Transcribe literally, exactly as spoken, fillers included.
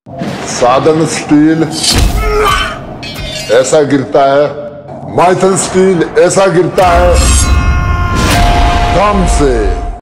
साधन स्टील ऐसा गिरता है, माइथन स्टील ऐसा गिरता है दम से।